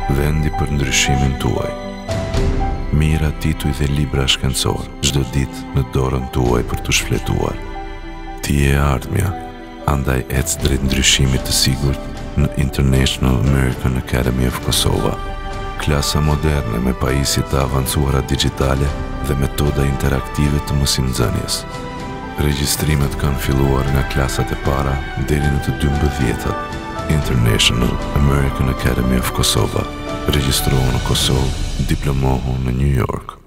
vendi për ndryshimin tuaj. Mira, tituj dhe libra shkencor, çdo ditë në dorën tuaj për të shfletuar. Ti je ardhmja, andaj ec drejt ndryshimit të sigurt në International American Academy of Kosova. Klasa moderne me pajisje të avancuara digjitale dhe metoda interaktive të mësimdhënies. Regjistrimet kanë filluar nga klasat e para deri në të 12-tat. International American Academy of Kosova. Regjistrohu në Kosovë, diplomohu në New York.